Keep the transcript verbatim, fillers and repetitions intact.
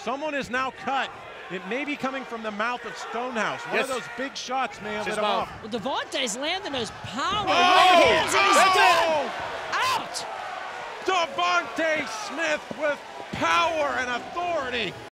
Someone is now cut. It may be coming from the mouth of Stonehouse. One yes. of those big shots may have His hit him mouth. off. Well, Devonte's landing those power Oh! right hands, and he's That's done. it. Out. Devonte Smith with power and authority.